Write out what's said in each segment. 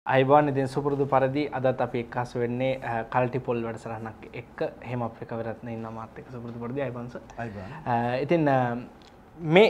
අයිබෝන් ඉතින් සුපුරුදු පරිදි අදත් අපි එක්කාසු වෙන්නේ කල්ටි පොල් වැඩසටහනක් එක්ක එහෙම අප්‍රිකා විරත්න ඉන්න මාත් එක්ක සුපුරුදු පරිදි අයිබෝන් සර්. අයිබෝන්. ඉතින් මේ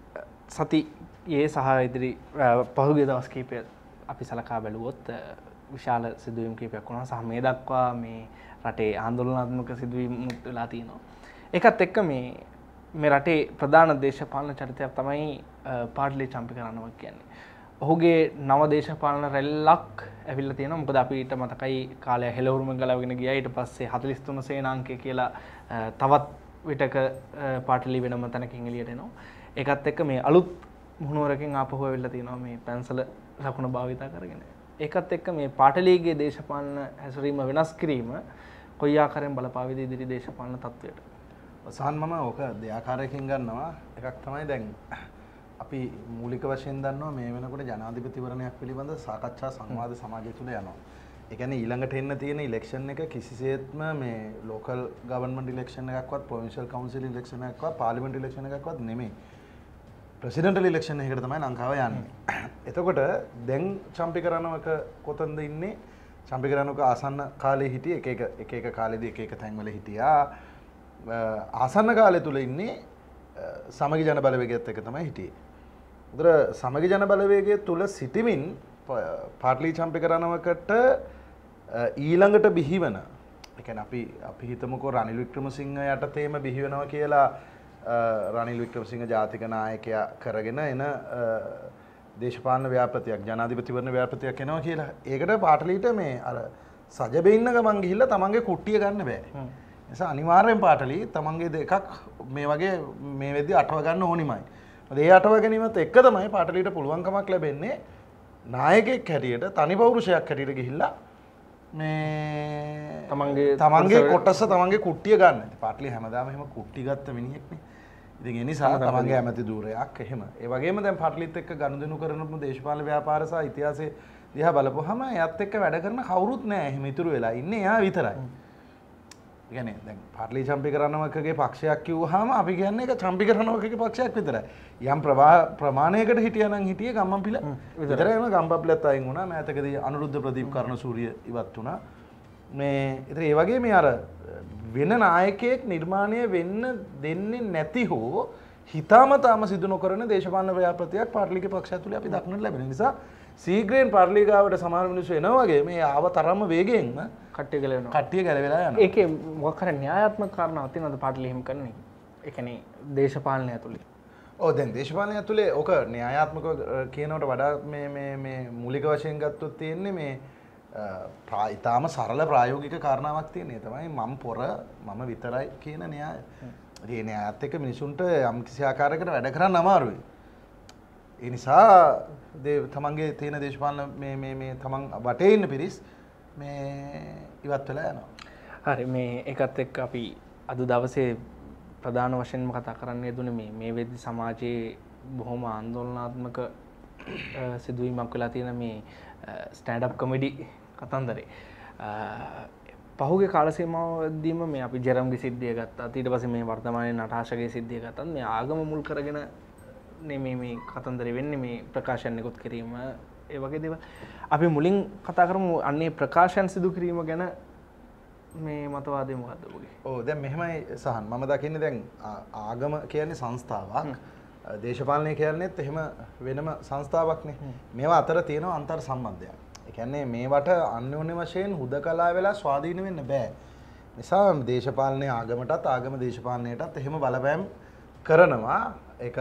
සතියේ සහ ඉදිරි පහුගිය දවස් කිහිපය අපි සලකා බැලුවොත් විශාල සිදුවීම් කිහිපයක් වුණා සහ මේ දක්වා මේ රටේ ආందోලනාත්මක සිදුවීම් වෙලා තියෙනවා. ඒකත් එක්ක මේ රටේ ප්‍රධාන දේශපාලන චරිතයක් තමයි පාට්ලි චම්පිකරණව කියන්නේ. ඔහුගේ නව දේශපාලන රැල්ලක් ඇවිල්ලා තියෙනවා. මොකද අපිට මතකයි කාලය හෙළවුරුම ගලවගෙන ගියා. ඊට පස්සේ 43 සේනාංකය කියලා තවත් විටක පාටලි වෙනම තැනකින් එළියට එනවා. ඒකත් එක්ක මේ අලුත් මුහුණුවරකින් ආපහු ඇවිල්ලා තියෙනවා මේ පැන්සල ලකුණ භාවිතා කරගෙන. ඒකත් එක්ක මේ පාටලිගේ දේශපාලන හැසිරීම වෙනස් කිරීම කොයි ආකාරයෙන් බලපාවිද ඉදිරි දේශපාලන තත්ත්වයට? සහන් මම ඕක දෙආකාරයකින් ගන්නවා. එකක් තමයි දැන් අපි මූලික වශයෙන් දන්නවා මේ වෙනකොට ජනාධිපතිවරණයක් පිළිබඳ සාකච්ඡා සංවාද සමාජය තුළ යනවා. ඒ කියන්නේ ඊළඟට එන්න තියෙන ඉලෙක්ෂන් එක කිසිසේත්ම මේ ලෝකල් ගවර්න්මන්ට් ඉලෙක්ෂන් එකක්වත් ප්‍රොවින්ෂල් කවුන්සිල් ඉලෙක්ෂන් එකක්වත් පාර්ලිමේන්තු ඉලෙක්ෂන් එකක්වත් නෙමෙයි. ප්‍රෙසිඩන්ටල් ඉලෙක්ෂන් එකකට තමයි ලංකාව යන්නේ. එතකොට දැන් චම්පිකරණවක කොතනද ඉන්නේ? චම්පිකරණවක ආසන්න කාලේ හිටියේ එක එක කාලෙදී එක එක තැන්වල හිටියා. ආසන්න කාලය තුල ඉන්නේ සමගි ජන බලවේගයත් එක තමයි හිටියේ. උදර සමගි ජන බලවේගය තුල සිටිමින් පාට්ලි චම්පිකරණවකට ඊළඟට බිහිවන ඒ කියන්නේ අපි හිතමුකෝ රනිල් වික්‍රමසිංහ යටතේම බිහි වෙනවා කියලා රනිල් වික්‍රමසිංහ ජාතික නායකයා කරගෙන එන දේශපාලන ව්‍යාපෘතියක් ජනාධිපතිවරණ ව්‍යාපෘතියක් එනවා කියලා. ඒකට පාටලිට මේ අර සජබෙන්න ගමන් ගිහිල්ලා තමන්ගේ කුට්ටිය ගන්න බෑ. නිසා අනිවාර්යෙන් පාටලි තමන්ගේ දෙකක් මේ වගේ මේ වෙද්දි අටව ගන්න ඕනිමයි. ඒ අටව ගැනීමත් එක්ක තමයි පාටලිට පුළුවන්කමක් ලැබෙන්නේ නායකයෙක් හැටියට තනි පෞරුෂයක් හැටියට ගිහිල්ලා මේ තමන්ගේ කොටස තමන්ගේ කුට්ටිය ගන්න. පාටලි හැමදාම එහෙම කුට්ටි ගත්ත මිනිහෙක්නේ. ඉතින් ඒ නිසා තමන්ගේ ඇමති ධූරයක් එහෙම. ඒ වගේම දැන් පාටලිත් එක්ක ගනුදෙනු කරන දේශපාලන ව්‍යාපාර සහ ඉතිහාසයේ දිහා බලපුවහම එයත් එක්ක වැඩ කරන කවුරුත් නැහැ. එහෙම ඉතුරු වෙලා ඉන්නේ එයා විතරයි. කියන්නේ දැන් පාටලි චම්පිකරණවකගේ පක්ෂයක් කිව්වහම අපි කියන්නේ ඒක චම්පිකරණවකගේ පක්ෂයක් විතරයි. යම් ප්‍රමාණයකට හිටියනම් හිටියේ ගම්මන්පිල විතරයිම ගම්පප්පිලත් අයින් වුණා. මෑතකදී අනුරුද්ධ ප්‍රදීප් කර්ණසූරිය ඉවත් වුණා. මේ ඉතින් ඒ වගේ මේ අර වෙන නායකයෙක් නිර්මාණය වෙන්න දෙන්නේ නැති හෝ හිතාමතාම සිදු නොකරන දේශපාලන ව්‍යාපෘතියක් පාටලිගේ පක්ෂය තුළ අපි දක්නට ලැබෙන නිසා සීග්‍රයෙන් පාටලි ගාවට සමහර මිනිස්සු එනවා වගේ මේ ආව තරම්ම වේගයෙන්ම කට්ටිය ගැලවෙලා යනවා. ඒකේ මොකක් හරි න්‍යායාත්මක කාරණාවක් තියෙනවද පාටලි එහෙම කරන්නේ? ඒ කියන්නේ දේශපාලනය ඇතුලේ. ඔව් දැන් දේශපාලනය ඇතුලේ ඕක න්‍යායාත්මක කියනවට වඩා මේ මූලික වශයෙන් ගත්තොත් තියෙන්නේ මේ ඊටාම සරල ප්‍රායෝගික කාරණාවක් තියෙනවා. තමයි මම විතරයි කියන න්‍යාය. ඒ න්‍යායත් එක්ක මිනිසුන්ට යම් කිසි ආකාරයකට වැඩ කරන්න අමාරුයි. ඒ නිසා තමන්ගේ තියෙන දේශපාලන මේ තමන් වටේ ඉන්න පිරිස් මේ ඉවත් වෙලා යනවා. හරි මේ ඒකත් එක්ක අපි අද දවසේ ප්‍රධාන වශයෙන්ම කතා කරන්න යෙදුනේ මේ වෙද්දි සමාජයේ බොහොම ආందోලනාත්මක සිදුවීමක් වෙලා තියෙන මේ ස්ටෑන්ඩ් අප් කොමඩි කතන්දරේ. පහුගිය කාල සීමාවදීම මේ අපි ජෙරම්ගේ සිද්ධිය ගත්තා. ඊට පස්සේ මේ වර්තමානයේ නටාෂාගේ සිද්ධිය ගත්තා. මේ ආගම මුල් කරගෙන මේ කතන්දරේ වෙන්නේ මේ ප්‍රකාශන නිකුත් කිරීම ඒ වගේ දේවල්. අපි මුලින් කතා කරමු අන්නේ ප්‍රකාශන සිදු කිරීම ගැන මේ මතවාදය මොකද්ද ඔබගේ? ඔව් දැන් මෙහෙමයි සහන් මම දකින්නේ දැන් ආගම කියන්නේ සංස්ථාවක්. දේශපාලනය කියන්නේත් එහෙම වෙනම සංස්ථාවක්නේ. මේවා අතර තියෙනවා අන්තර් සම්බන්ධයක්. ඒ කියන්නේ මේවට අන්‍යෝන්‍ය වශයෙන් හුදකලා වෙලා ස්වාධීන වෙන්න බෑ. නිසා දේශපාලනයේ ආගමටත් ආගම දේශපාලනයටත් එහෙම බලපෑම් කරනවා. ඒක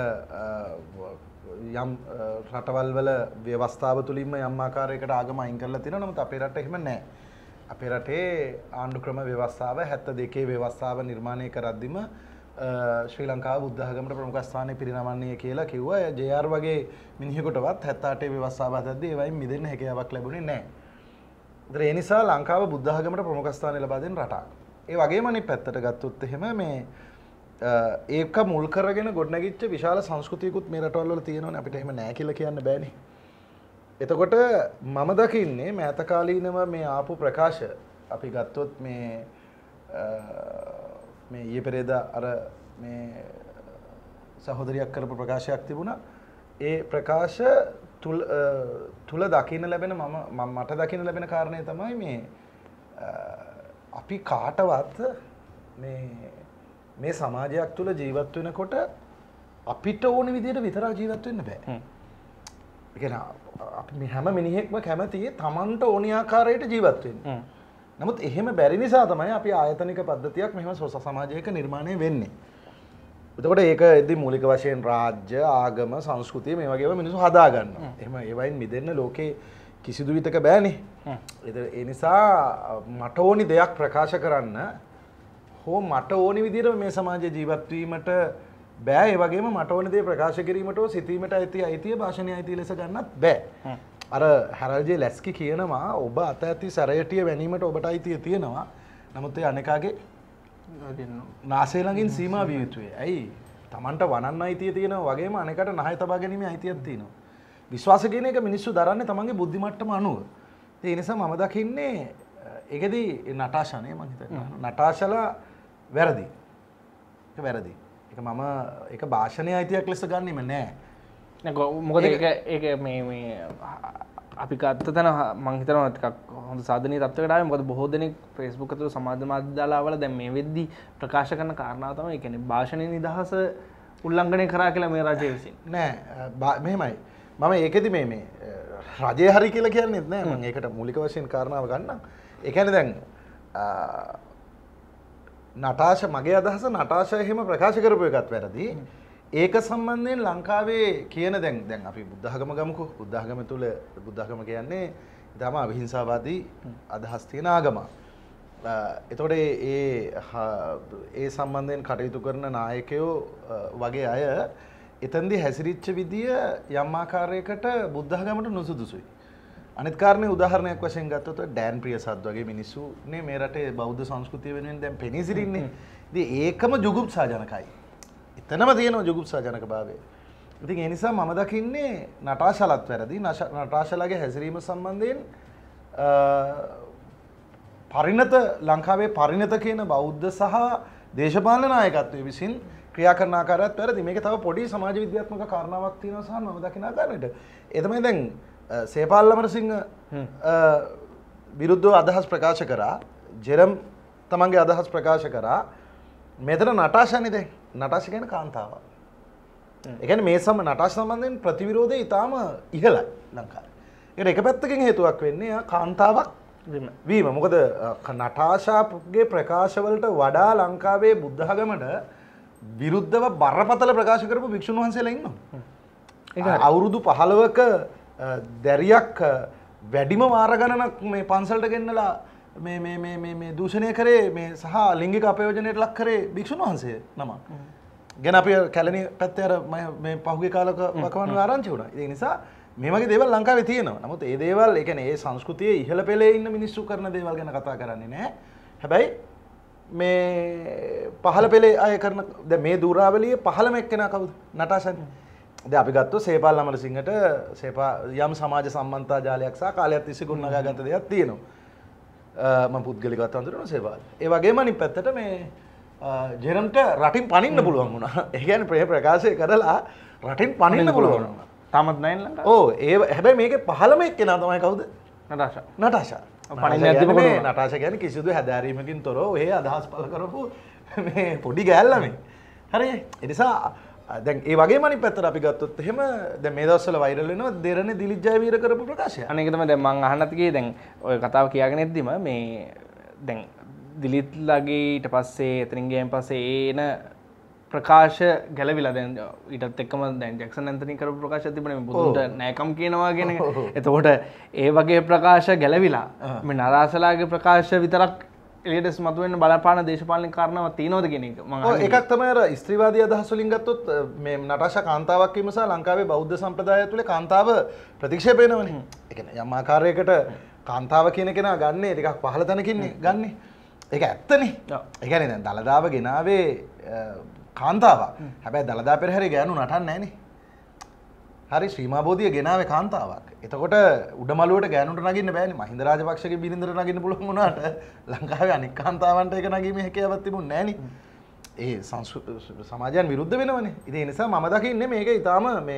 යම් රටවල් වල ව්‍යවස්ථාව තුලින්ම යම් ආකාරයකට ආගම අයින් කරලා තියෙනවා. නමුත් අපේ රට එහෙම නැහැ. අපේ රටේ ආණ්ඩු ක්‍රම ව්‍යවස්ථාව 72 ව්‍යවස්ථාව නිර්මාණය කරද්දිම ශ්‍රී ලංකාව බුද්ධ ආගමට ප්‍රමුඛ ස්ථානය පිරිනමන්නේ කියලා කිව්වා. ජේ.ආර් වගේ මිනිහෙකුටවත් 78 ව්‍යවස්ථාව හදද්දී ඒවයින් මිදෙන්න හැකියාවක් ලැබුණේ නැහැ. ඒ නිසා ලංකාව බුද්ධ ආගමට ප්‍රමුඛ ස්ථානය ලබා දෙන රටක්. ඒ වගේම අනිත් පැත්තට ගත්තොත් එහෙම මේ ඒක මුල් කරගෙන ගොඩනැගිච්ච විශාල සංස්කෘතියකුත් මේ රටවල් වල තියෙනවනේ. අපිට එහෙම නැහැ කියලා කියන්න බෑනේ. එතකොට මම දකින්නේ මෑත කාලීනව මේ ආපු ප්‍රකාශ අපි ගත්තොත් මේ ඊයේ පෙරේදා අර මේ සහෝදරියක් කරපු ප්‍රකාශයක් තිබුණා. ඒ ප්‍රකාශ තුල දකින්න ලැබෙන මට දකින්න ලැබෙන කාරණේ තමයි මේ අපි කාටවත් මේ සමාජයක් තුල ජීවත් වෙනකොට අපිට ඕන විදිහට විතරක් ජීවත් වෙන්න බෑ. ඒ කියන්නේ අපි හැම මිනිහෙක්ම කැමති තමන්ට ඕන ආකාරයට ජීවත් වෙන්න. නමුත් එහෙම බැරි නිසා තමයි අපි ආයතනික පද්ධතියක් මෙහෙම සමාජයක නිර්මාණය වෙන්නේ. එතකොට ඒක එද්දි මූලික වශයෙන් රාජ්‍ය, ආගම, සංස්කෘතිය මේ වගේම මිනිස්සු හදා ගන්නවා. එහෙම ඒවයින් මිදෙන්න ලෝකේ කිසිදු විතක බෑනේ. ඒ නිසා මට ඕනි දෙයක් ප්‍රකාශ කරන්න හෝ මට ඕනි විදිහට මේ සමාජයේ ජීවත් වීමට බෑ. ඒ වගේම මට ඕනි දේ ප්‍රකාශ කිරීමට හෝ සිතීමට අයිතිය භාෂණීය අයිතිය ලෙස ගන්නත් බෑ. අර හැරල්ජේ ලැස්කි කියනවා ඔබ අත ඇති සැරයටිය වැනීමට ඔබට අයිතිය තියෙනවා. නමුත් ඒ අනෙකාගේ නාසය ළඟින් සීමා විය යුතුයි. ඇයි? Tamanට වනන්න අයිතිය තියෙනවා වගේම අනෙකට නහය තබා ගැනීමේ අයිතියක් තියෙනවා. විශ්වාස කියන එක මිනිස්සු දරන්නේ තමන්ගේ බුද්ධි මට්ටම අනුව. ඒ නිසා මම දකින්නේ ඒකෙදි නටාෂානේ මම හිතන්නේ. නටාෂලා වැරදි. ඒක වැරදි. ඒක මම ඒක භාෂණයේ අයිතියක් ලෙස ගන්නෙම නෑ. මොකද ඒක මේ අපි ගත්ත තැන මං හිතනවා ටිකක් හොඳ සාධනීය තත්ත්වයකට ආවේ. මොකද බොහෝ දෙනෙක් Facebook ඇතුළේ සමාජ මාධ්‍ය දාලාවල දැන් මේ වෙද්දි ප්‍රකාශ කරන කාරණාව තමයි ඒ කියන්නේ භාෂණයේ නිදහස උල්ලංඝනය කරා කියලා මේ රජය විසින්. නෑ මෙහෙමයි. මම ඒකෙදි මේ රජය හරි කියලා කියන්නේත් නෑ. මම ඒකට මූලික වශයෙන් කාරණාව ගන්නම්. ඒ කියන්නේ දැන් නටාෂා මගේ අදහස නටාෂා එහෙම ප්‍රකාශ කරපු එකත් වැරදි. ඒක සම්බන්ධයෙන් ලංකාවේ කියන දැන් අපි බුද්ධ ආගම ගමුකෝ. බුද්ධ ආගම තුල බුද්ධ ආගම කියන්නේ ඊටම අවිහිංසාවාදී අදහස් තියෙන ආගම. එතකොට ඒ සම්බන්ධයෙන් කටයුතු කරන නායකයෝ වගේ අය එතෙන්දී හැසිරිච්ච විදිය යම් ආකාරයකට බුද්ධ ආගමට නුසුදුසුයි. අනිත් කාරණේ උදාහරණයක් වශයෙන් ගත්තොත් ඩෑන් ප්‍රියසත් වගේ මිනිස්සු නේ මේ රටේ බෞද්ධ සංස්කෘතිය වෙනුවෙන් දැන් පෙනී සිටින්නේ. ඉතින් ඒකම ජුගුප්සාජනකයි. එතනම තියෙනවා ජුගුප්සාජනක භාවය. ඉතින් ඒ නිසා මම දකින්නේ නටාෂාලත් වැරදි. නටාෂාලාගේ හැසිරීම සම්බන්ධයෙන් පරිණත ලංකාවේ පරිණත කියන බෞද්ධ සහ දේශපාලන නායකත්වයේ විසින් ක්‍රියා කරන ආකාරයත් වැරදි. මේක තව පොඩි සමාජ විද්‍යාත්මක කාරණාවක් තියෙනවා සහ මම දකින ආකාරයට. ඒ තමයි දැන් සේපාල් අමරසිංහ විරුද්ධව අදහස් ප්‍රකාශ කරා. ජෙරම් තමන්ගේ අදහස් ප්‍රකාශ කරා. මෙතන නටාෂානේ දැන්. නටාෂා කියන්නේ කාන්තාවක්. ඒ කියන්නේ මේ නටාෂා සම්බන්ධයෙන් ප්‍රතිවිරෝධය ඊටාම ඉහළයි ලංකාවේ. ඒකට එක පැත්තකින් හේතුවක් වෙන්නේ කාන්තාවක් වීම. මොකද නටාෂාගේ ප්‍රකාශවලට වඩා ලංකාවේ බුද්ධ ආගමට විරුද්ධව බරපතල ප්‍රකාශ කරපු භික්ෂුන් වහන්සේලා ඉන්නවා. අවුරුදු 15ක දැරියක් වැඩිම වාර ගණනක් මේ පන්සලට ගෙන්නලා මේ දූෂණය කරේ මේ සහ ලිංගික අපයෝජනයට ලක් කරේ භික්ෂුන් වහන්සේ නම. ගැන අපි කැලණි පැත්තේ අර මේ පහුගිය කාලක වකවානුවේ ආරංචි වුණා. ඒ නිසා මේ වගේ දේවල් ලංකාවේ තියෙනවා. නමුත් ඒ දේවල් ඒ කියන්නේ ඒ සංස්කෘතියේ ඉහළ පෙළේ ඉන්න මිනිස්සු කරන දේවල් ගැන කතා කරන්නේ නැහැ. හැබැයි මේ පහළ පෙළේ අය කරන දැන් මේ දූරාවලියේ පහළම එක්කෙනා කවුද? නටාෂානේ. දැන් අපි ගත්තොත් සේපාල් අමරසිංහට යම් සමාජ සම්බන්ධතා ජාලයක් සහ කාලයක් තිස්සේ ගොඩනගාගත්ත දෙයක් තියෙනවා. මම පුද්ගලිකව අඳුරන සේපාල්. ඒ වගේම අනිත් පැත්තට මේ ජෙරම්ට රටින් පනින්න පුළුවන් වුණා. ඒ කියන්නේ ප්‍රේ ප්‍රකාශය කරලා රටින් පනින්න පුළුවන් වුණා. තාමත් නැහැ ලංකාවේ. ඔව් ඒ හැබැයි මේකේ පහළම එක්කෙනා තමයි කවුද? නටාෂා. නටාෂා. පනින්න ඇද්දිම කොහොමද? නටාෂා කියන්නේ කිසිදු හැදෑරීමකින් තොරව ඔහේ අදහස් පළ කරපු මේ පොඩි ගෑල්ලා. හරියි. ඒ නිසා දැන් ඒ වගේම අනිත් පැත්තට අපි ගත්තොත් එහෙම දැන් මේ දවස්වල වෛරල් වෙනවා දෙරණේ දිලිත් ජයවීර කරපු ප්‍රකාශය. අනේක තමයි දැන් මම අහන්නත් ගියේ දැන් ඔය කතාව කියාගෙන ඉද්දිම මේ දැන් දිලිත්ලාගේ ඊට පස්සේ එතනින් ගියන් පස්සේ එන ප්‍රකාශ ගැලවිලා දැන් ඊටත් එක්කම දැන් ජැක්සන් ඇන්තනි කරපු ප්‍රකාශය තිබුණේ මේ බුදුන්ට නෑකම් කියනවා කියන එක. එතකොට ඒ වගේ ප්‍රකාශ ගැලවිලා මේ නරාසලාගේ ප්‍රකාශ විතරක් එලියටස් මතුවෙන්න බලපාන දේශපාලන කාරණාවක් තියෙනවද කියන එක මම අහන්නේ. එකක් තමයි අර ස්ත්‍රීවාදී අදහස් වලින් ගත්තොත් මේ නටාෂා කාන්තාවක් වීම සහ ලංකාවේ බෞද්ධ සම්ප්‍රදාය තුළ කාන්තාව ප්‍රතික්ෂේප වෙනවනේ. ඒ කියන්නේ යම් ආකාරයකට කාන්තාව කියන කෙනා ගන්නේ ටිකක් පහළ තැනකින් ගන්නෙ. ඒක ඇත්තනේ. ඒ කියන්නේ දැන් දලදාව ගෙනාවේ කාන්තාවක්. හැබැයි දලදා පෙරහැරේ ගෑනු නටන්නේ නැහනේ. හරි ශ්‍රීමා බෝධිය ගෙනාවේ කාන්තාවක්. එතකොට උඩමළුවට ගෑනුන්ට නගින්න බෑනේ. මහින්ද රාජපක්ෂගේ බිරිඳට නගින්න පුළුවන් වුණාට ලංකාවේ අනික් කාන්තාවන්ට ඒක නගීමේ හැකියාවක් තිබුණේ නෑනේ. ඒ සමාජයන් විරුද්ධ වෙනවනේ. ඉතින් ඒ නිසා මම දකින්නේ මේක ඊටාම මේ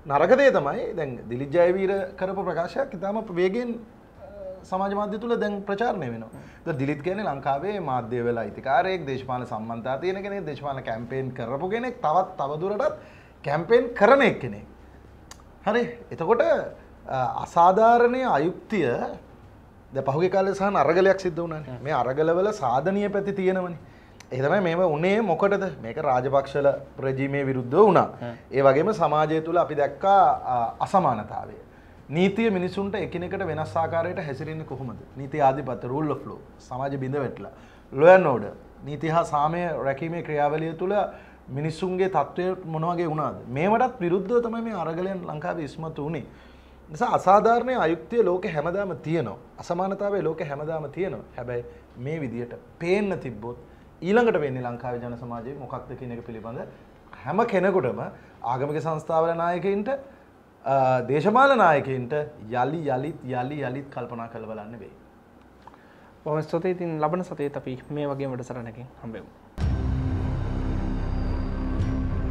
නරක දේ තමයි දැන් දිලිත් ජයවීර කරපු ප්‍රකාශයක් ඉතාම වේගෙන් සමාජ මාධ්‍ය තුල දැන් ප්‍රචාරණය වෙනවා. දැන් දිලිත් කියන්නේ ලංකාවේ මාධ්‍ය වල අයිතිකාරයෙක්, දේශපාලන සම්බන්ධතා තියෙන කෙනෙක්, දේශපාලන කැම්පේන් කරපු කෙනෙක්, තවදුරටත් කැම්පේන් කරන එක්කෙනෙක්. හරි. එතකොට අසාධාරණීය අයුක්තිය දැන් පහුගිය කාලේ සහ අරගලයක් සිද්ධ වුණානේ. මේ අරගලවල සාධනීය පැති තියෙනවනේ. ඒ තමයි මේව උනේ මොකටද? මේක රාජපක්ෂල රෙජිමේ විරුද්ධව වුණා. ඒ වගේම සමාජය තුල අපි දැක්කා අසමානතාවය. නීතිය මිනිසුන්ට එකිනෙකට වෙනස් ආකාරයකට හැසිරෙන්නේ කොහොමද? නීති ආධිපත්‍ය රූල් ඔෆ් ලෝ සමාජ බිඳ වැටලා. ලෝ ඇන්ඩ් ඕඩර් නීති හා සාමය රැකීමේ ක්‍රියාවලිය තුල මිනිසුන්ගේ තත්ත්වය මොන වගේ වුණාද? මේවටත් විරුද්ධව තමයි මේ අරගලයන් ලංකාවේ ඉස්මතු වුනේ. නිසා අසාධාරණ අයුක්තිය ලෝකෙ හැමදාම තියෙනවා. අසමානතාවය ලෝකෙ හැමදාම තියෙනවා. හැබැයි මේ විදියට පේන්න තිබ්බොත් ඊළඟට වෙන්නේ ලංකාවේ ජන සමාජයේ මොකක්ද කියන එක පිළිබඳ හැම කෙනෙකුටම ආගමික සංස්ථාවල නායකයින්ට දේශපාලන නායකයින්ට යලි යලිත් කල්පනා කරලා බලන්න වෙයි. බොහොම ස්තුතියි. ඉතින් ලබන සතියේත් අපි මේ වගේම වැඩසටහනකින් හම්බෙමු.